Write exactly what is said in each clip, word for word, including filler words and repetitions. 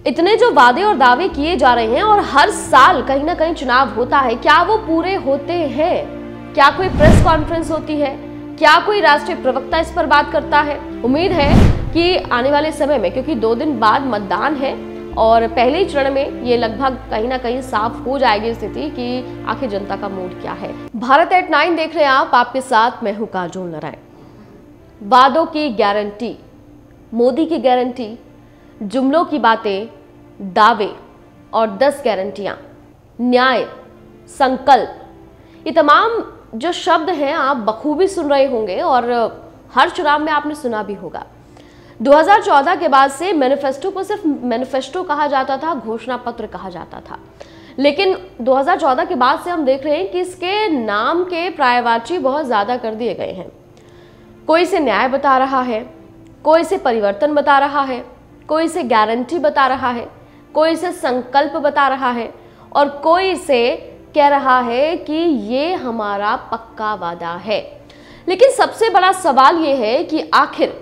इतने जो वादे और दावे किए जा रहे हैं और हर साल कहीं ना कहीं चुनाव होता है, क्या वो पूरे होते हैं? क्या कोई प्रेस कॉन्फ्रेंस होती है? क्या कोई राष्ट्रीय प्रवक्ता इस पर बात करता है? उम्मीद है कि आने वाले समय में, क्योंकि दो दिन बाद मतदान है और पहले ही चरण में ये लगभग कहीं ना कहीं साफ हो जाएगी स्थिति कि आखिर जनता का मूड क्या है। भारत एट नाइन देख रहे हैं आप, आपके साथ मैं हूं काजोल नारायण। वादों की गारंटी, मोदी की गारंटी, जुमलों की बातें, दावे और दस गारंटियां, न्याय, संकल्प, ये तमाम जो शब्द हैं आप बखूबी सुन रहे होंगे और हर चुनाव में आपने सुना भी होगा। दो हज़ार चौदह के बाद से मैनिफेस्टो को सिर्फ मैनिफेस्टो कहा जाता था, घोषणा पत्र कहा जाता था, लेकिन दो हज़ार चौदह के बाद से हम देख रहे हैं कि इसके नाम के पर्यायवाची बहुत ज्यादा कर दिए गए हैं। कोई इसे न्याय बता रहा है, कोई इसे परिवर्तन बता रहा है, कोई इसे गारंटी बता रहा है, कोई इसे संकल्प बता रहा है और कोई इसे कह रहा है कि ये हमारा पक्का वादा है। लेकिन सबसे बड़ा सवाल ये है कि आखिर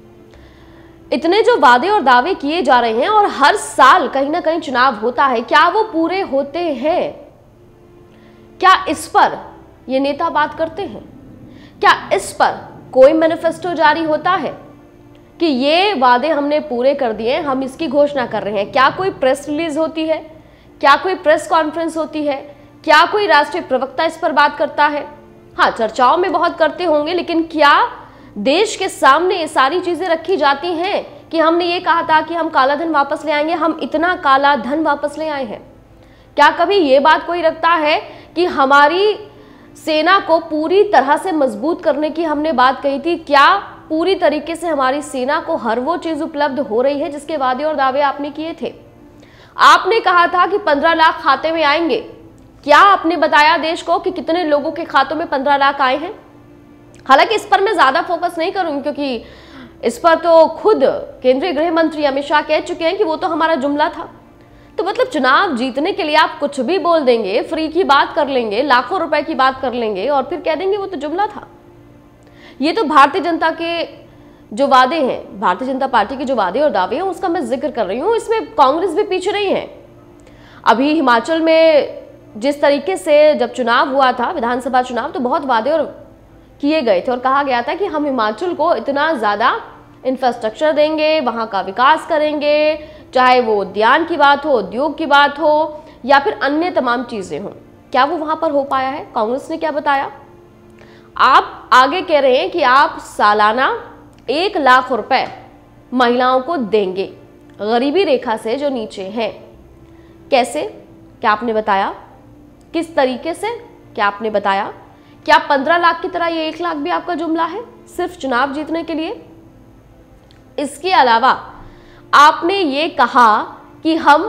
इतने जो वादे और दावे किए जा रहे हैं और हर साल कहीं ना कहीं चुनाव होता है, क्या वो पूरे होते हैं? क्या इस पर ये नेता बात करते हैं? क्या इस पर कोई मैनिफेस्टो जारी होता है कि ये वादे हमने पूरे कर दिए, हम इसकी घोषणा कर रहे हैं? क्या कोई प्रेस रिलीज होती है? क्या कोई प्रेस कॉन्फ्रेंस होती है? क्या कोई राष्ट्रीय प्रवक्ता इस पर बात करता है? हाँ, चर्चाओं में बहुत करते होंगे, लेकिन क्या देश के सामने ये सारी चीजें रखी जाती हैं कि हमने ये कहा था कि हम काला धन वापस ले आएंगे, हम इतना काला धन वापस ले आए हैं? क्या कभी ये बात कोई रखता है कि हमारी सेना को पूरी तरह से मजबूत करने की हमने बात कही थी? क्या पूरी तरीके से हमारी सेना को हर वो चीज उपलब्ध हो रही है जिसके वादे और दावे आपने किए थे? आपने कहा था कि पंद्रह लाख खाते में आएंगे। क्या आपने बताया देश को कि कितने लोगों के खातों में पंद्रह लाख आए हैं? हालांकि इस पर मैं ज्यादा फोकस नहीं करूंगी क्योंकि इस पर तो खुद केंद्रीय गृह मंत्री अमित शाह कह चुके हैं कि वो तो हमारा जुमला था। तो मतलब चुनाव जीतने के लिए आप कुछ भी बोल देंगे, फ्री की बात कर लेंगे, लाखों रुपए की बात कर लेंगे और फिर कह देंगे वो तो जुमला था। ये तो भारतीय जनता के जो वादे हैं, भारतीय जनता पार्टी के जो वादे और दावे हैं उसका मैं जिक्र कर रही हूँ। इसमें कांग्रेस भी पीछे नहीं है। अभी हिमाचल में जिस तरीके से जब चुनाव हुआ था, विधानसभा चुनाव, तो बहुत वादे और किए गए थे और कहा गया था कि हम हिमाचल को इतना ज़्यादा इंफ्रास्ट्रक्चर देंगे, वहाँ का विकास करेंगे, चाहे वो उद्यान की बात हो, उद्योग की बात हो या फिर अन्य तमाम चीज़ें हों। क्या वो वहाँ पर हो पाया है? कांग्रेस ने क्या बताया? आप आगे कह रहे हैं कि आप सालाना एक लाख रुपए महिलाओं को देंगे, गरीबी रेखा से जो नीचे हैं। कैसे? क्या आपने बताया? किस तरीके से? क्या आपने बताया? क्या पंद्रह लाख की तरह ये एक लाख भी आपका जुमला है सिर्फ चुनाव जीतने के लिए? इसके अलावा आपने ये कहा कि हम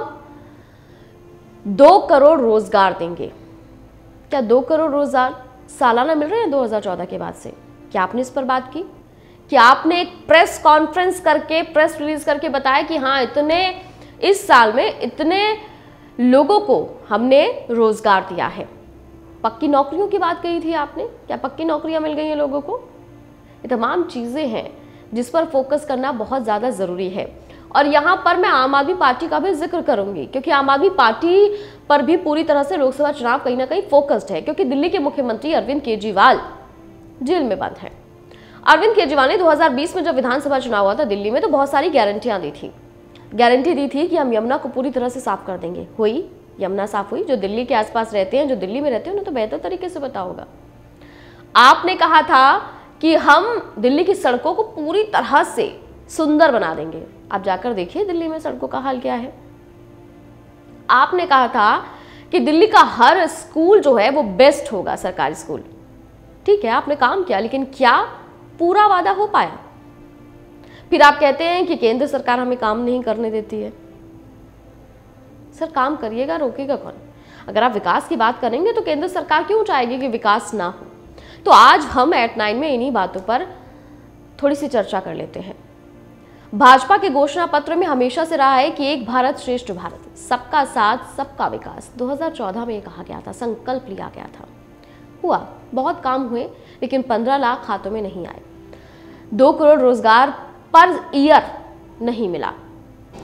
दो करोड़ रोजगार देंगे। क्या दो करोड़ रोजगार सालाना मिल रहे हैं दो हज़ार चौदह के बाद से? क्या आपने इस पर बात की? क्या आपने एक प्रेस कॉन्फ्रेंस करके, प्रेस रिलीज करके बताया कि हाँ, इतने इस साल में इतने लोगों को हमने रोजगार दिया है? पक्की नौकरियों की बात कही थी आपने। क्या पक्की नौकरियां मिल गई हैं लोगों को? ये तमाम चीजें हैं जिस पर फोकस करना बहुत ज्यादा जरूरी है। और यहाँ पर मैं आम आदमी पार्टी का भी जिक्र करूंगी क्योंकि आम आदमी पार्टी पर भी पूरी तरह से लोकसभा चुनाव कहीं ना कहीं फोकस्ड है, क्योंकि दिल्ली के मुख्यमंत्री अरविंद केजरीवाल जेल में बंद हैं। अरविंद केजरीवाल ने दो हज़ार बीस में जब विधानसभा चुनाव हुआ था दिल्ली में, तो बहुत सारी गारंटियां दी थी। गारंटी दी थी कि हम यमुना को पूरी तरह से साफ कर देंगे। हुई? यमुना साफ हुई? जो दिल्ली के आसपास रहते हैं, जो दिल्ली में रहते हैं, उन्हें तो बेहतर तरीके से पता होगा। आपने कहा था कि हम दिल्ली की सड़कों को पूरी तरह से सुंदर बना देंगे। आप जाकर देखिए दिल्ली में सड़कों का हाल क्या है। आपने कहा था कि दिल्ली का हर स्कूल जो है वो बेस्ट होगा, सरकारी स्कूल। ठीक है, आपने काम किया, लेकिन क्या पूरा वादा हो पाया? फिर आप कहते हैं कि केंद्र सरकार हमें काम नहीं करने देती है। सर, काम करिएगा, रोकेगा कौन? अगर आप विकास की बात करेंगे तो केंद्र सरकार क्यों चाहेगी कि विकास ना हो? तो आज हम एट नाइन में इन्हीं बातों पर थोड़ी सी चर्चा कर लेते हैं। भाजपा के घोषणा पत्र में हमेशा से रहा है कि एक भारत श्रेष्ठ भारत, सबका साथ सबका विकास। दो हज़ार चौदह में ये कहा गया था, संकल्प लिया गया था। हुआ, बहुत काम हुए, लेकिन पंद्रह लाख खातों में नहीं आए। दो करोड़ रोजगार पर ईयर नहीं मिला।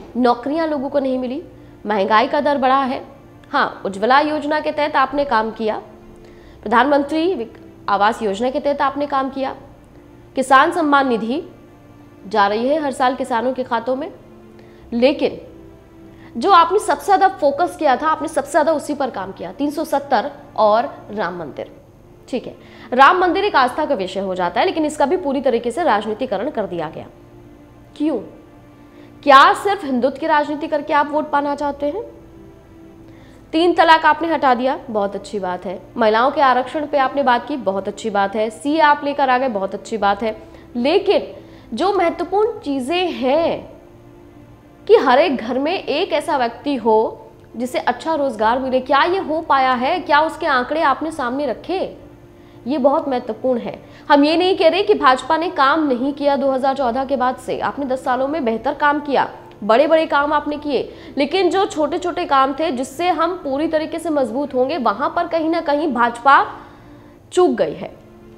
नौकरियां लोगों को नहीं मिली, महंगाई का दर बढ़ा है। हाँ, उज्ज्वला योजना के तहत आपने काम किया, प्रधानमंत्री आवास योजना के तहत आपने काम किया, किसान सम्मान निधि जा रही है हर साल किसानों के खातों में, लेकिन जो आपने सबसे ज्यादा फोकस किया था, आपने सबसे ज्यादा उसी पर काम किया, तीन सौ सत्तर और राम मंदिर। ठीक है, राम मंदिर एक आस्था का विषय हो जाता है, लेकिन इसका भी पूरी तरीके से राजनीतिकरण कर दिया गया। क्यों? क्या सिर्फ हिंदुत्व की राजनीति करके आप वोट पाना चाहते हैं? तीन तलाक आपने हटा दिया, बहुत अच्छी बात है। महिलाओं के आरक्षण पे आपने बात की, बहुत अच्छी बात है। सी आप लेकर आ गए, बहुत अच्छी बात है। लेकिन जो महत्वपूर्ण चीजें हैं कि हर एक घर में एक ऐसा व्यक्ति हो जिसे अच्छा रोजगार मिले, क्या ये हो पाया है? क्या उसके आंकड़े आपने सामने रखे? ये बहुत महत्वपूर्ण है। हम ये नहीं कह रहे कि भाजपा ने काम नहीं किया दो हज़ार चौदह के बाद से, आपने दस सालों में बेहतर काम किया, बड़े बड़े काम आपने किए, लेकिन जो छोटे छोटे काम थे जिससे हम पूरी तरीके से मजबूत होंगे, वहां पर कहीं ना कहीं भाजपा चूक गई है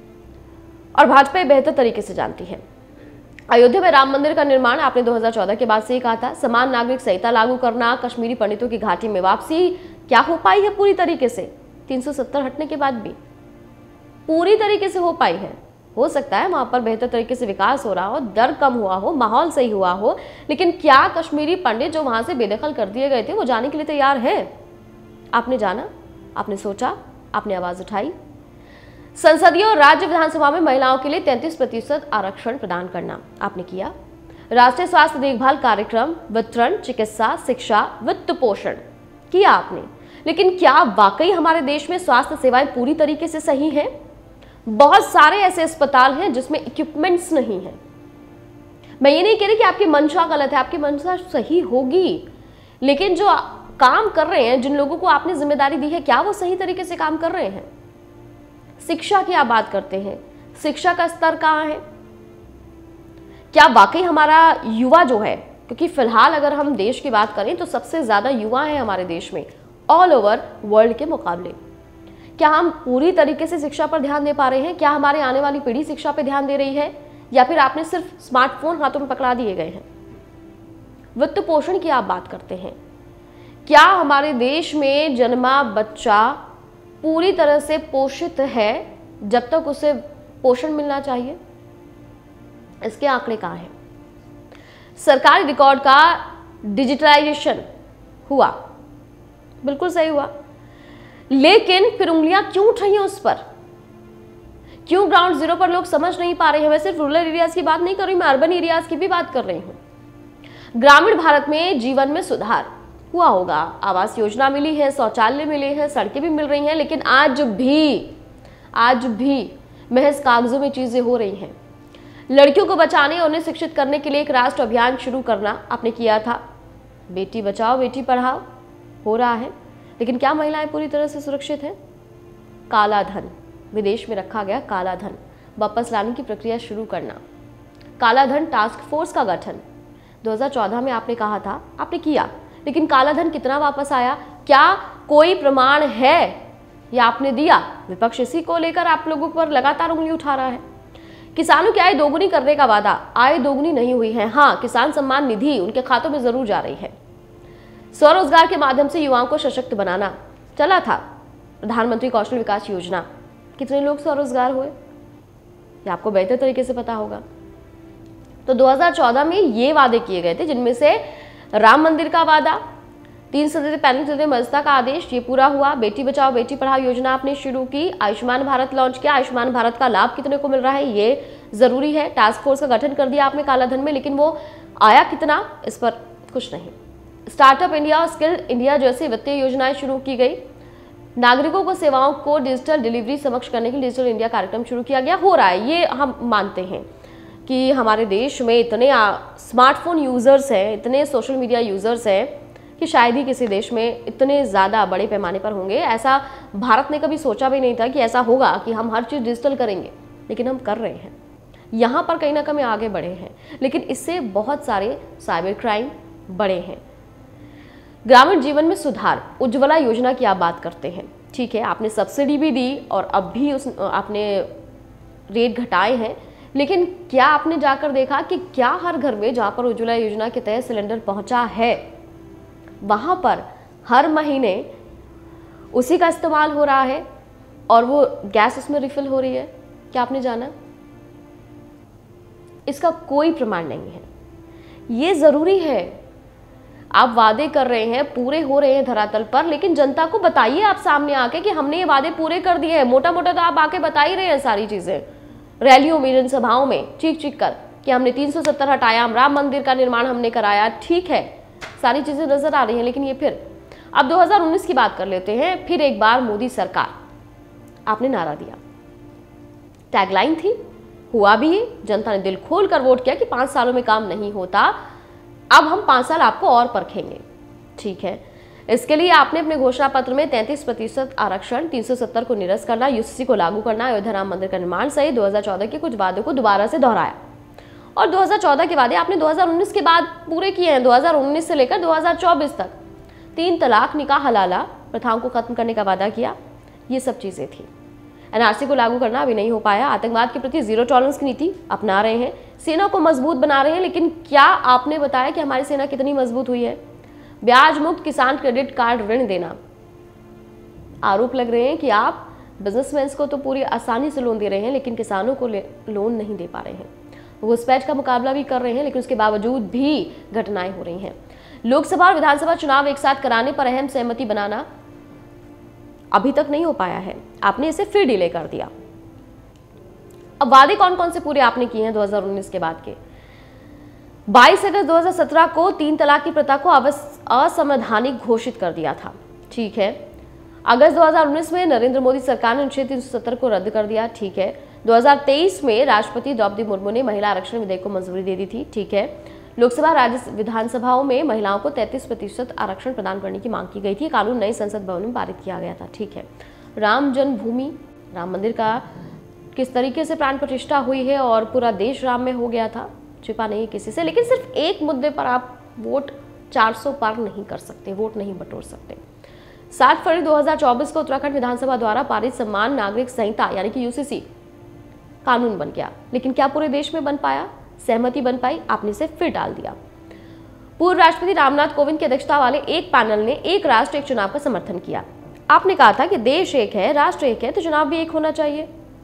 और भाजपा बेहतर तरीके से जानती है। अयोध्या में राम मंदिर का निर्माण आपने दो हज़ार चौदह के बाद से ही कहा था। समान नागरिक संहिता लागू करना, कश्मीरी पंडितों की घाटी में वापसी, क्या हो पाई है पूरी तरीके से? तीन सौ सत्तर हटने के बाद भी पूरी तरीके से हो पाई है? हो सकता है वहां पर बेहतर तरीके से विकास हो रहा हो, दर कम हुआ हो, माहौल सही हुआ हो, लेकिन क्या कश्मीरी पंडित जो वहां से बेदखल कर दिए गए थे वो जाने के लिए तैयार है? आपने जाना, आपने सोचा, आपने आवाज उठाई। संसदीय और राज्य विधानसभा में महिलाओं के लिए तैंतीस प्रतिशत आरक्षण प्रदान करना आपने किया। राष्ट्रीय स्वास्थ्य देखभाल कार्यक्रम, वितरण, चिकित्सा, शिक्षा, वित्त पोषण किया आपने, लेकिन क्या वाकई हमारे देश में स्वास्थ्य सेवाएं पूरी तरीके से सही हैं? बहुत सारे ऐसे अस्पताल हैं जिसमें इक्विपमेंट्स नहीं है। मैं ये नहीं कह रही कि आपकी मंशा गलत है, आपकी मंशा सही होगी, लेकिन जो काम कर रहे हैं, जिन लोगों को आपने जिम्मेदारी दी है, क्या वो सही तरीके से काम कर रहे हैं? शिक्षा की आप बात करते हैं, शिक्षा का स्तर कहाँ है? क्या वाकई हमारा युवा जो है, क्योंकि फिलहाल अगर हम देश की बात करें तो सबसे ज्यादा युवा है हमारे देश में ऑल ओवर वर्ल्ड के मुकाबले, क्या हम पूरी तरीके से शिक्षा पर ध्यान दे पा रहे हैं? क्या हमारे आने वाली पीढ़ी शिक्षा पर ध्यान दे रही है, या फिर आपने सिर्फ स्मार्टफोन हाथों में पकड़ा दिए गए हैं? वित्त पोषण की आप बात करते हैं, क्या हमारे देश में जन्मा बच्चा पूरी तरह से पोषित है जब तक उसे पोषण मिलना चाहिए? इसके आंकड़े कहाँ हैं? सरकारी रिकॉर्ड का डिजिटलाइजेशन हुआ, बिल्कुल सही हुआ, लेकिन फिर उंगलियां क्यों उठ रही हैं उस पर? क्यों ग्राउंड जीरो पर लोग समझ नहीं पा रहे हैं? मैं सिर्फ रूरल एरियाज की बात नहीं कर रही, मैं अर्बन एरियाज की भी बात कर रही हूं। ग्रामीण भारत में जीवन में सुधार हुआ होगा, आवास योजना मिली है, शौचालय मिले हैं, सड़कें भी मिल रही हैं, लेकिन आज भी आज भी महज कागजों में चीजें हो रही हैं। लड़कियों को बचाने और उन्हें शिक्षित करने के लिए एक राष्ट्र अभियान शुरू करना आपने किया था। बेटी बचाओ बेटी पढ़ाओ हो रहा है, लेकिन क्या महिलाएं पूरी तरह से सुरक्षित हैं? काला धन, विदेश में रखा गया काला धन वापस लाने की प्रक्रिया शुरू करना, काला धन टास्क फोर्स का गठन दो हज़ार चौदह में आपने कहा था, आपने किया, लेकिन काला धन कितना वापस आया? क्या कोई प्रमाण है या आपने दिया? विपक्ष इसी को लेकर आप लोगों पर लगातार उंगली उठा रहा है। किसानों की आय दोगुनी करने का वादा, आय दोगुनी नहीं हुई है। हाँ, किसान सम्मान निधि उनके खातों में जरूर जा रही है। स्वरोजगार के माध्यम से युवाओं को सशक्त बनाना चला था। प्रधानमंत्री कौशल विकास योजना, कितने लोग स्वरोजगार हुए ये आपको बेहतर तरीके से पता होगा। तो दो हज़ार चौदह में ये वादे किए गए थे, जिनमें से राम मंदिर का वादा, तीन सदी पैंतीस सदी मजदा का आदेश, ये पूरा हुआ। बेटी बचाओ बेटी पढ़ाओ योजना आपने शुरू की। आयुष्मान भारत लॉन्च किया। आयुष्मान भारत का लाभ कितने को मिल रहा है ये जरूरी है। टास्क फोर्स का गठन कर दिया आपने कालाधन में, लेकिन वो आया कितना, इस पर कुछ नहीं। स्टार्टअप इंडिया और स्किल इंडिया जैसी वित्तीय योजनाएं शुरू की गई। नागरिकों को सेवाओं को डिजिटल डिलीवरी समक्ष करने के लिए डिजिटल इंडिया कार्यक्रम शुरू किया गया। हो रहा है, ये हम मानते हैं कि हमारे देश में इतने स्मार्टफोन यूजर्स हैं, इतने सोशल मीडिया यूजर्स हैं कि शायद ही किसी देश में इतने ज़्यादा बड़े पैमाने पर होंगे। ऐसा भारत ने कभी सोचा भी नहीं था कि ऐसा होगा कि हम हर चीज़ डिजिटल करेंगे, लेकिन हम कर रहे हैं। यहाँ पर कहीं ना कहीं आगे बढ़े हैं, लेकिन इससे बहुत सारे साइबर क्राइम बढ़े हैं। ग्रामीण जीवन में सुधार, उज्ज्वला योजना की आप बात करते हैं, ठीक है, आपने सब्सिडी भी दी और अब भी उस आपने रेट घटाए हैं, लेकिन क्या आपने जाकर देखा कि क्या हर घर में जहाँ पर उज्ज्वला योजना के तहत सिलेंडर पहुँचा है वहाँ पर हर महीने उसी का इस्तेमाल हो रहा है और वो गैस उसमें रिफिल हो रही है? क्या आपने जाना? इसका कोई प्रमाण नहीं है। ये ज़रूरी है, आप वादे कर रहे हैं, पूरे हो रहे हैं धरातल पर, लेकिन जनता को बताइए आप सामने आके कि हमने ये वादे पूरे कर दिए हैं। मोटा मोटा तो आप आके बता ही रहे हैं सारी चीज़ें, रैलियों में, जनसभाओं में चीख चीख कर कि हमने तीन सौ सत्तर हटाया, हम राम मंदिर का निर्माण हमने कराया। ठीक है, सारी चीज़ें नजर आ रही हैं, लेकिन ये फिर अब दो हज़ार उन्नीस की बात कर लेते हैं। फिर एक बार मोदी सरकार, आपने नारा दिया, टैगलाइन थी, हुआ भी है, जनता ने दिल खोल कर वोट किया कि पाँच सालों में काम नहीं होता, अब हम पाँच साल आपको और परखेंगे। ठीक है, इसके लिए आपने अपने घोषणा पत्र में तैंतीस प्रतिशत आरक्षण, तीन सौ सत्तर को निरस्त करना, यूसीसी को लागू करना, अयोध्या राम मंदिर का निर्माण सहित दो हज़ार चौदह के कुछ वादों को दोबारा से दोहराया। और दो हज़ार चौदह के वादे आपने दो हज़ार उन्नीस के बाद पूरे किए हैं। दो हज़ार उन्नीस से लेकर दो हज़ार चौबीस तक तीन तलाक, निकाह हलाला प्रथाओं को खत्म करने का वादा किया। ये सब चीजें थी। एनआरसी को लागू करना अभी नहीं हो पाया। आतंकवाद के प्रति जीरो टॉलरेंस की नीति अपना रहे हैं, सेना को मजबूत बना रहे हैं, लेकिन क्या आपने बताया कि हमारी सेना कितनी मजबूत हुई है? ब्याज मुक्त किसान क्रेडिट कार्ड ऋण देना, आरोप लग रहे हैं कि आप बिजनेसमैन को तो पूरी आसानी से लोन दे रहे हैं, लेकिन किसानों को लोन नहीं दे पा रहे हैं। वो घुसपैठ का मुकाबला भी कर रहे हैं, लेकिन उसके बावजूद भी घटनाएं हो रही हैं। लोकसभा और विधानसभा चुनाव एक साथ कराने पर अहम सहमति बनाना अभी तक नहीं हो पाया है, आपने इसे फिर डिले कर दिया। अब वादे कौन कौन से पूरे आपने किए हैं दो हज़ार उन्नीस के बाद के? बाईस अगस्त दो हज़ार सत्रह को तीन तलाक की प्रथा को असंवैधानिक घोषित कर दिया था। ठीक है, अगस्त दो हज़ार उन्नीस में नरेंद्र मोदी सरकार ने अनुच्छेद तीन सौ सत्तर को रद्द कर दिया। ठीक है, दो हज़ार तेईस में राष्ट्रपति द्रौपदी मुर्मू ने महिला आरक्षण विधेयक को मंजूरी दे दी थी। ठीक है, लोकसभा राज्य विधानसभाओं में महिलाओं को तैंतीस प्रतिशत आरक्षण प्रदान करने की मांग की गई थी। कानून नए संसद भवन में पारित किया गया था। ठीक है, राम जन्मभूमि, राम मंदिर का किस तरीके से प्राण प्रतिष्ठा हुई है और पूरा देश राम में हो गया था, छिपा नहीं किसी से। लेकिन सिर्फ एक मुद्दे पर आप वोट चार सौ पार नहीं कर सकते, वोट नहीं बटोर सकते। सात फरवरी दो हज़ार चौबीस को उत्तराखंड विधानसभा द्वारा पारित सम्मान नागरिक संहिता यानी कि यूसीसी कानून बन गया, लेकिन क्या पूरे देश में बन पाया, सहमति बन पाई? आपने इसे फिर डाल दिया। पूर्व राष्ट्रपति रामनाथ कोविंद की अध्यक्षता वाले एक पैनल ने एक राष्ट्र एक चुनाव का समर्थन किया। आपने कहा था कि देश एक है, राष्ट्र एक है, तो चुनाव भी एक होना चाहिए।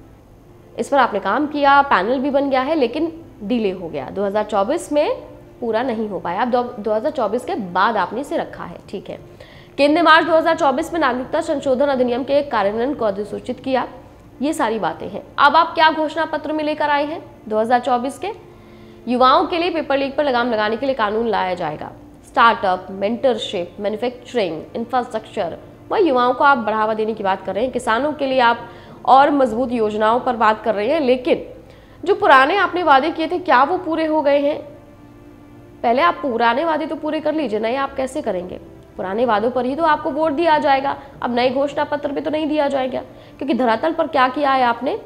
इस पर आपने काम किया, पैनल भी बन गया है, लेकिन डिले हो गया, दो हज़ार चौबीस में पूरा नहीं हो पाया। अब दो हज़ार चौबीस के बाद आपने इसे रखा है। ठीक है, केंद्र ने मार्च दो हज़ार चौबीस में नागरिकता संशोधन अधिनियम के कार्यान्वयन को अधिसूचित किया। ये सारी बातें हैं। अब आप क्या घोषणा पत्र में लेकर आए हैं दो हज़ार चौबीस के? युवाओं के लिए पेपर लीक पर लगाम लगाने के लिए कानून लाया जाएगा। स्टार्टअप, मेंटरशिप, मैन्युफैक्चरिंग, इंफ्रास्ट्रक्चर, वह युवाओं को आप बढ़ावा देने की बात कर रहे हैं। किसानों के लिए आप और मजबूत योजनाओं पर बात कर रहे हैं, लेकिन जो पुराने आपने वादे किए थे क्या वो पूरे हो गए हैं? पहले आप पुराने वादे तो पूरे कर लीजिए, नए आप कैसे करेंगे? पुराने वादों पर ही तो आपको वोट दिया जाएगा, अब नए घोषणा पत्र पे तो नहीं दिया जाएगा, क्योंकि धरातल पर क्या किया है आपने,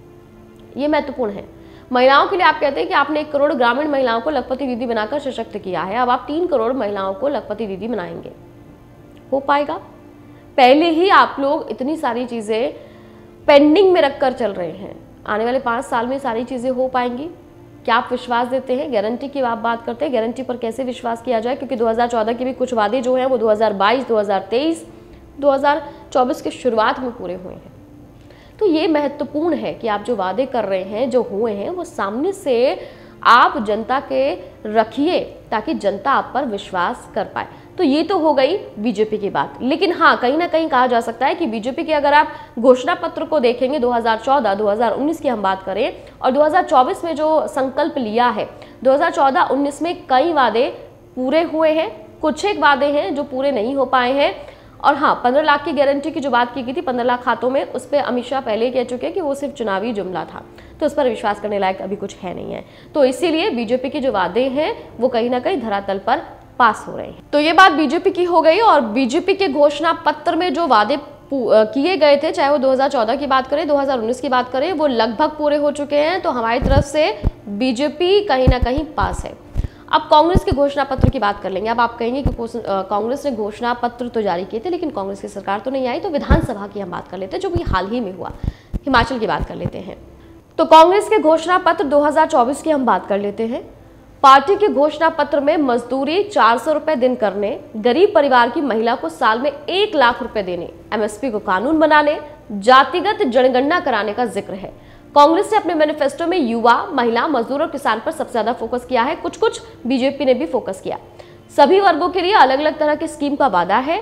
ये महत्वपूर्ण है। महिलाओं के लिए आप कहते हैं कि आपने एक करोड़ ग्रामीण महिलाओं को लखपति दीदी बनाकर सशक्त किया है, अब आप तीन करोड़ महिलाओं को लखपति दीदी बनाएंगे। हो पाएगा? पहले ही आप लोग इतनी सारी चीजें पेंडिंग में रखकर चल रहे हैं, आने वाले पाँच साल में सारी चीजें हो पाएंगी? क्या आप विश्वास देते हैं? गारंटी की आप बात करते हैं, गारंटी पर कैसे विश्वास किया जाए? क्योंकि दो हज़ार चौदह के भी कुछ वादे जो हैं वो दो हज़ार बाईस, दो हज़ार तेईस, दो हज़ार चौबीस की शुरुआत में पूरे हुए हैं। तो ये महत्वपूर्ण है कि आप जो वादे कर रहे हैं, जो हुए हैं, वो सामने से आप जनता के रखिए ताकि जनता आप पर विश्वास कर पाए। तो ये तो हो गई बीजेपी की बात, लेकिन हाँ, कहीं ना कहीं कहा जा सकता है कि बीजेपी के अगर आप घोषणा पत्र को देखेंगे दो हज़ार चौदह, दो हज़ार उन्नीस की हम बात करें और दो हज़ार चौबीस में जो संकल्प लिया है, दो हज़ार चौदह उन्नीस में कई वादे पूरे हुए हैं, कुछ एक वादे हैं जो पूरे नहीं हो पाए हैं। और हाँ, पंद्रह लाख की गारंटी की जो बात की गई थी, पंद्रह लाख खातों में, उस पर अमित शाह पहले ही कह चुके हैं कि वो सिर्फ चुनावी जुमला था, तो उस पर विश्वास करने लायक अभी कुछ है नहीं है। तो इसीलिए बीजेपी के जो वादे हैं वो कहीं ना कहीं धरातल पर पास हो रहे हैं। तो ये बात बीजेपी की हो गई। और बीजेपी के घोषणा पत्र में जो वादे किए गए थे, चाहे वो दो हज़ार चौदह की बात करें, दो हज़ार उन्नीस की बात करें, वो लगभग पूरे हो चुके हैं। तो हमारी तरफ से बीजेपी कहीं ना कहीं पास है। अब कांग्रेस के घोषणा पत्र की बात कर लेंगे। अब आप कहेंगे कि कांग्रेस ने घोषणा पत्र तो जारी किए थे, लेकिन कांग्रेस की सरकार तो नहीं आई। तो विधानसभा की हम बात कर लेते हैं, जो भी हाल ही में हुआ। हिमाचल की बात कर लेते हैं। तो कांग्रेस के घोषणा पत्र दो हज़ार चौबीस की हम बात कर लेते हैं। पार्टी के घोषणा पत्र में मजदूरी चार सौ रुपए दिन करने, गरीब परिवार की महिला को साल में एक लाख रुपए देने, एमएसपी को कानून बनाने, जातिगत जनगणना कराने का जिक्र है। कांग्रेस ने अपने मैनिफेस्टो में युवा, महिला, मजदूर और किसान पर सबसे ज्यादा फोकस किया है। कुछ कुछ बीजेपी ने भी फोकस किया। सभी वर्गों के लिए अलग अलग तरह की स्कीम का वादा है।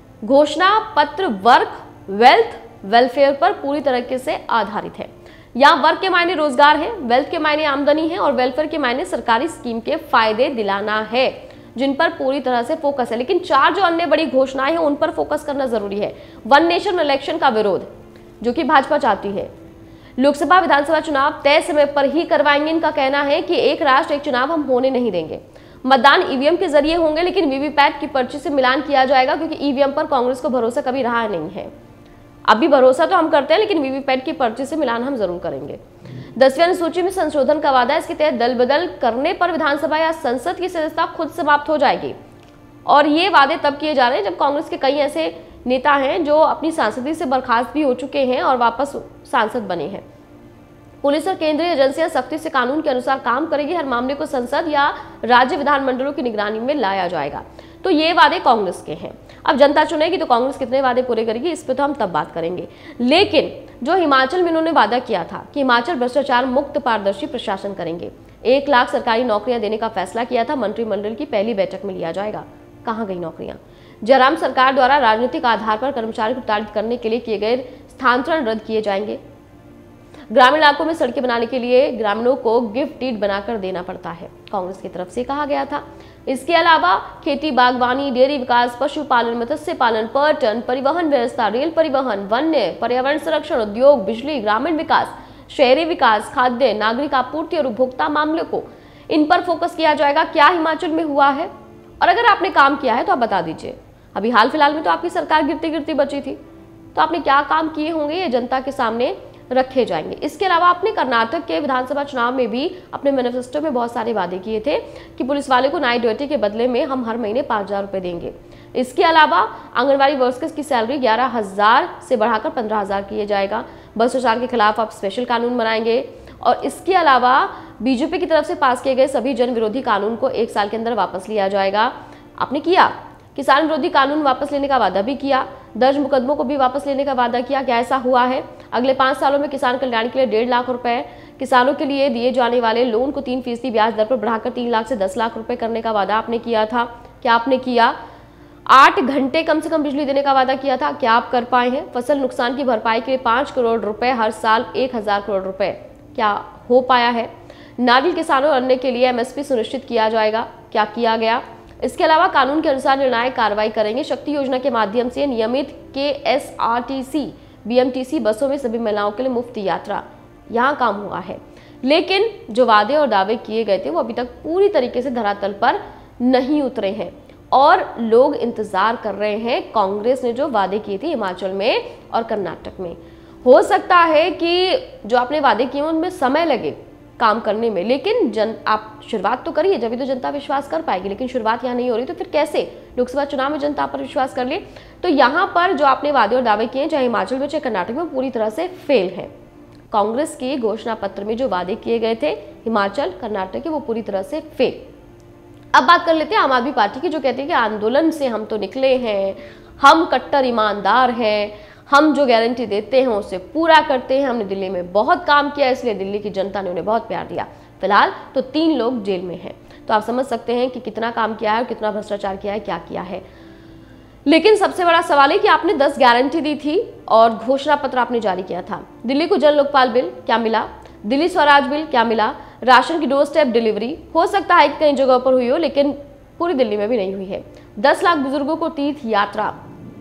घोषणा पत्र वर्क, वेल्थ, वेलफेयर पर पूरी तरीके से आधारित है। यहाँ वर्क के मायने रोजगार है, वेल्थ के मायने आमदनी है और वेलफेयर के मायने सरकारी स्कीम के फायदे दिलाना है, जिन पर पूरी तरह से फोकस है। लेकिन चार जो अन्य बड़ी घोषणाएं हैं उन पर फोकस करना जरूरी है। वन नेशन इलेक्शन का विरोध, जो कि भाजपा चाहती है। लोकसभा विधानसभा चुनाव तय समय पर ही करवाएंगे। इनका कहना है कि एक राष्ट्र एक चुनाव हम होने नहीं देंगे। मतदान ईवीएम के जरिए होंगे, लेकिन वीवीपैट की पर्ची से मिलान किया जाएगा, क्योंकि ईवीएम पर कांग्रेस को भरोसा कभी रहा नहीं है। अभी भरोसा तो हम करते हैं, लेकिन वीवीपैट की पर्ची से मिलान हम जरूर करेंगे। दसवीं अनुसूची में संशोधन का वादा है। इसके तहत दल बदल करने पर विधानसभा या संसद की सदस्यता खुद समाप्त हो जाएगी। और ये वादे तब किए जा रहे हैं जब कांग्रेस के कई ऐसे नेता हैं जो अपनी सांसदी से बर्खास्त भी हो चुके हैं और वापस सांसद बने हैं। पुलिस और केंद्रीय एजेंसियां सख्ती से कानून के अनुसार काम करेगी। हर मामले को संसद या राज्य विधानमंडलों की निगरानी में लाया जाएगा। तो ये वादे कांग्रेस के हैं। अब जनता चुनेगी तो कांग्रेस कितने वादे पूरे करेगी, इस पे तो हम तब बात करेंगे। लेकिन जो हिमाचल में इन्होंने वादा किया था कि हिमाचल भ्रष्टाचार मुक्त पारदर्शी प्रशासन करेंगे, एक लाख सरकारी नौकरियां देने का फैसला किया था, मंत्रिमंडल की पहली बैठक में लिया जाएगा। कहां गई नौकरियां? जयराम सरकार द्वारा राजनीतिक आधार पर कर्मचारी को प्रताड़ित करने के लिए किए गए स्थानांतरण रद्द किए जाएंगे। ग्रामीण इलाकों में सड़कें बनाने के लिए ग्रामीणों को गिफ्ट डीड बनाकर देना पड़ता है, कांग्रेस की तरफ से कहा गया था। इसके अलावा खेती, बागवानी, डेयरी विकास, पशुपालन, मत्स्य पालन, पर्यटन, परिवहन व्यवस्था, रेल परिवहन, वन्य, पर्यावरण संरक्षण, उद्योग, बिजली, ग्रामीण विकास, शहरी विकास, खाद्य, नागरिक आपूर्ति और उपभोक्ता मामले को, इन पर फोकस किया जाएगा। क्या हिमाचल में हुआ है? और अगर आपने काम किया है तो आप बता दीजिए। अभी हाल फिलहाल में तो आपकी सरकार गिरती गिरती बची थी, तो आपने क्या काम किए होंगे ये जनता के सामने रखे जाएंगे। इसके अलावा आपने कर्नाटक के विधानसभा चुनाव में भी अपने मैनिफेस्टो में बहुत सारे वादे किए थे कि पुलिस वाले को नाइट ड्यूटी के बदले में हम हर महीने पाँच हजार रुपये देंगे। इसके अलावा आंगनबाड़ी वर्कर्स की सैलरी ग्यारह हजार से बढ़ाकर पंद्रह हजार किए जाएगा। भ्रष्टाचार के खिलाफ आप स्पेशल कानून बनाएंगे। और इसके अलावा बीजेपी की तरफ से पास किए गए सभी जन विरोधी कानून को एक साल के अंदर वापस लिया जाएगा। आपने किया। किसान विरोधी कानून वापस लेने का वादा भी किया। दर्ज मुकदमों को भी वापस लेने का वादा किया। क्या ऐसा हुआ है? अगले पांच सालों में किसान कल्याण के लिए डेढ़ लाख रुपए, किसानों के लिए दिए जाने वाले लोन को तीन फीसदी ब्याज दर पर बढ़ाकर तीन लाख से दस लाख रुपए करने का वादा आपने किया था। क्या आपने किया? आठ घंटे कम से कम बिजली देने का वादा किया था। क्या आप कर पाए हैं? फसल नुकसान की भरपाई के लिए पांच करोड़ रुपए हर साल एक हजार करोड़ रुपए, क्या हो पाया है? नारियल किसानों और अन्य के लिए एमएसपी सुनिश्चित किया जाएगा। क्या किया गया? इसके अलावा कानून के अनुसार निर्णायक कार्रवाई करेंगे। शक्ति योजना के माध्यम से नियमित K S R T C, B M T C बसों में सभी महिलाओं के लिए मुफ्त यात्रा, यहाँ काम हुआ है। लेकिन जो वादे और दावे किए गए थे वो अभी तक पूरी तरीके से धरातल पर नहीं उतरे हैं और लोग इंतजार कर रहे हैं कांग्रेस ने जो वादे किए थे हिमाचल में और कर्नाटक में। हो सकता है कि जो आपने वादे किए उनमें समय लगे काम करने में, लेकिन जन आप शुरुआत तो करिए, जब भी तो जनता विश्वास कर पाएगी। लेकिन शुरुआत यहाँ नहीं हो रही तो फिर कैसे लोकसभा चुनाव में जनता पर विश्वास कर ले? तो यहाँ पर जो आपने वादे और दावे किए चाहे हिमाचल में चाहे कर्नाटक में, पूरी तरह से फेल है। कांग्रेस के घोषणा पत्र में जो वादे किए गए थे हिमाचल कर्नाटक के, वो पूरी तरह से फेल। अब बात कर लेते हैं आम आदमी पार्टी की, जो कहती है कि आंदोलन से हम तो निकले हैं, हम कट्टर ईमानदार हैं, हम जो गारंटी देते हैं उसे पूरा करते हैं, हमने दिल्ली में बहुत काम किया इसलिए दिल्ली की जनता ने उन्हें बहुत प्यार दिया। फिलहाल तो तीन लोग जेल में हैं, तो आप समझ सकते हैं कि कितना काम किया है और कितना भ्रष्टाचार किया है, क्या किया है। लेकिन सबसे बड़ा सवाल है कि आपने दस गारंटी दी थी और घोषणा पत्र आपने जारी किया था। दिल्ली को जन लोकपाल बिल क्या मिला? दिल्ली स्वराज बिल क्या मिला? राशन की डोर स्टेप डिलीवरी हो सकता है कि कई जगहों पर हुई हो, लेकिन पूरी दिल्ली में भी नहीं हुई है। दस लाख बुजुर्गों को तीर्थ यात्रा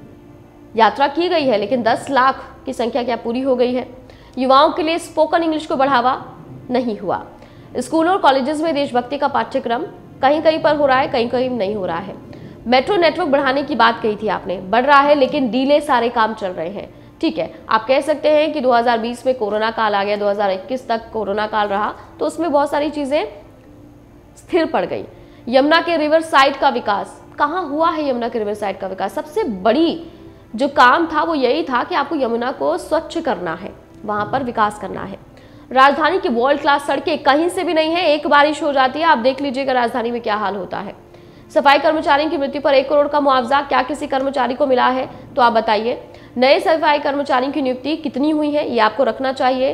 यात्रा की गई है, लेकिन दस लाख की संख्या क्या पूरी हो गई है? युवाओं के लिए स्पोकन इंग्लिश को बढ़ावा नहीं हुआ। स्कूलों और कॉलेजेस में देशभक्ति का पाठ्यक्रम कहीं कहीं पर हो रहा है, कहीं कहीं नहीं हो रहा है। मेट्रो नेटवर्क बढ़ाने की बात कही थी आपने, बढ़ रहा है लेकिन डीले सारे काम चल रहे हैं। ठीक है, आप कह सकते हैं कि दो हज़ार बीस में कोरोना काल आ गया, दो हज़ार इक्कीस तक कोरोना काल रहा, तो उसमें बहुत सारी चीजें स्थिर पड़ गई। यमुना के रिवर साइड का विकास कहाँ हुआ है? यमुना के रिवर साइड का विकास, सबसे बड़ी जो काम था वो यही था कि आपको यमुना को स्वच्छ करना है, वहां पर विकास करना है। राजधानी की वर्ल्ड क्लास सड़कें कहीं से भी नहीं है, एक बारिश हो जाती है, आप देख लीजिएगा राजधानी में क्या हाल होता है। सफाई कर्मचारियों की मृत्यु पर एक करोड़ का मुआवजा क्या किसी कर्मचारी को मिला है, तो आप बताइए। नए सफाई कर्मचारियों की नियुक्ति कितनी हुई है, ये आपको रखना चाहिए।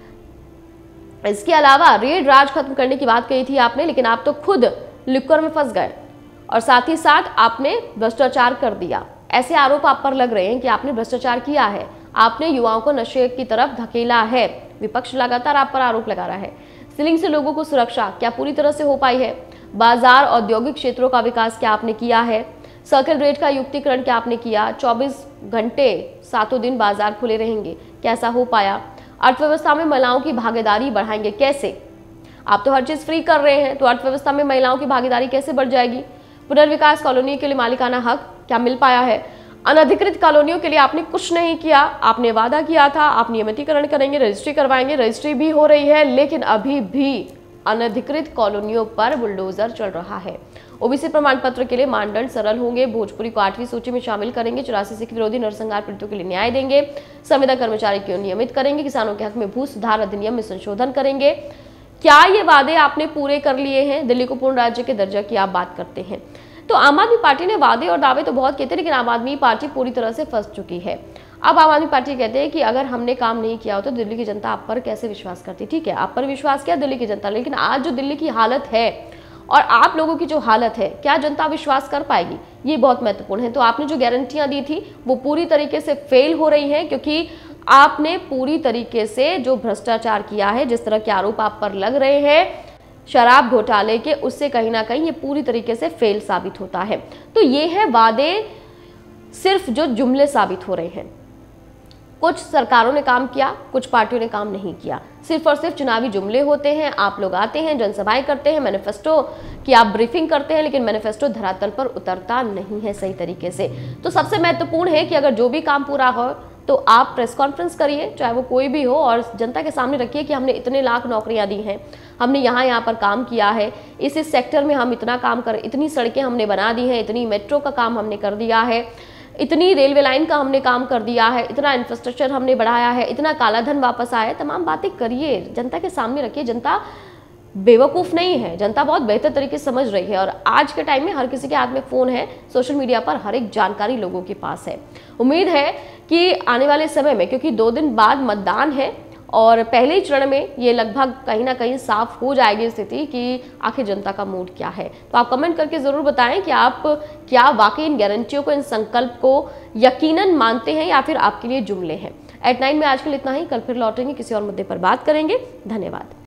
इसके अलावा रेड राज खत्म करने की बात कही थी आपने, लेकिन आप तो खुद लिक्कर में फंस गए और साथ ही साथ आपने भ्रष्टाचार कर दिया। ऐसे आरोप आप पर लग रहे हैं कि आपने भ्रष्टाचार किया है, आपने युवाओं को नशे की तरफ धकेला है। विपक्ष लगातार आप पर आरोप लगा रहा है। सीलिंग से लोगों को सुरक्षा क्या पूरी तरह से हो पाई है? बाजार औद्योगिक क्षेत्रों का विकास क्या आपने किया है? सर्किल रेट का युक्तिकरण क्या आपने किया? चौबीस घंटे सातों दिन बाजार खुले रहेंगे, कैसा हो पाया? अर्थव्यवस्था में महिलाओं की भागीदारी बढ़ाएंगे कैसे? आप तो हर चीज फ्री कर रहे हैं, तो अर्थव्यवस्था में महिलाओं की भागीदारी कैसे बढ़ जाएगी? पुनर्विकास कॉलोनी के लिए मालिकाना हक क्या मिल पाया है? अनधिकृत कॉलोनियों के लिए आपने कुछ नहीं किया, आपने वादा किया था आप नियमितीकरण करेंगे, रजिस्ट्री करवाएंगे, रजिस्ट्री भी हो रही है, लेकिन अभी भी अनधिकृत कॉलोनियों पर बुलडोजर चल रहा है। ओबीसी प्रमाण पत्र के लिए मानदंड सरल होंगे, भोजपुरी को आठवीं सूची में शामिल करेंगे, चौरासी सिख विरोधी नरसंहार पीड़ितों के लिए न्याय देंगे, संविदा कर्मचारी को नियमित करेंगे, किसानों के हक में भू सुधार अधिनियम में संशोधन करेंगे। क्या ये वादे आपने पूरे कर लिए हैं? दिल्ली को पूर्ण राज्य के दर्जा की आप बात करते हैं, तो आम आदमी पार्टी ने वादे और दावे तो बहुत कहते हैं, लेकिन आम आदमी पार्टी पूरी तरह से फंस चुकी है। अब आम आदमी पार्टी कहते हैं कि अगर हमने काम नहीं किया हो तो दिल्ली की जनता आप पर कैसे विश्वास करती? ठीक है, आप पर विश्वास किया दिल्ली की जनता, लेकिन आज जो दिल्ली की हालत है और आप लोगों की जो हालत है, क्या जनता विश्वास कर पाएगी? ये बहुत महत्वपूर्ण है। तो आपने जो गारंटियां दी थी वो पूरी तरीके से फेल हो रही हैं, क्योंकि आपने पूरी तरीके से जो भ्रष्टाचार किया है, जिस तरह के आरोप आप पर लग रहे हैं शराब घोटाले के, उससे कहीं ना कहीं ये पूरी तरीके से फेल साबित होता है। तो ये है वादे सिर्फ जो जुमले साबित हो रहे हैं। कुछ सरकारों ने काम किया, कुछ पार्टियों ने काम नहीं किया, सिर्फ और सिर्फ चुनावी जुमले होते हैं। आप लोग आते हैं, जनसभाएं करते हैं, मैनिफेस्टो की आप ब्रीफिंग करते हैं, लेकिन मैनिफेस्टो धरातल पर उतरता नहीं है सही तरीके से। तो सबसे महत्वपूर्ण है कि अगर जो भी काम पूरा हो तो आप प्रेस कॉन्फ्रेंस करिए, चाहे वो कोई भी हो, और जनता के सामने रखिए कि हमने इतने लाख नौकरियां दी हैं, हमने यहाँ यहाँ पर काम किया है, इस इस सेक्टर में हम इतना काम कर, इतनी सड़कें हमने बना दी हैं, इतनी मेट्रो का काम हमने कर दिया है, इतनी रेलवे लाइन का हमने काम कर दिया है, इतना इंफ्रास्ट्रक्चर हमने बढ़ाया है, इतना काला धन वापस आया है। तमाम बातें करिए, जनता के सामने रखिए। जनता बेवकूफ़ नहीं है, जनता बहुत बेहतर तरीके से समझ रही है, और आज के टाइम में हर किसी के हाथ में फ़ोन है, सोशल मीडिया पर हर एक जानकारी लोगों के पास है। उम्मीद है कि आने वाले समय में, क्योंकि दो दिन बाद मतदान है और पहले ही चरण में ये लगभग कहीं ना कहीं साफ हो जाएगी स्थिति कि आखिर जनता का मूड क्या है। तो आप कमेंट करके ज़रूर बताएं कि आप क्या वाकई इन गारंटियों को, इन संकल्प को यकीनन मानते हैं या फिर आपके लिए जुमले हैं। एट नाइन में आज के लिए इतना ही, कल फिर लौटेंगे, किसी और मुद्दे पर बात करेंगे। धन्यवाद।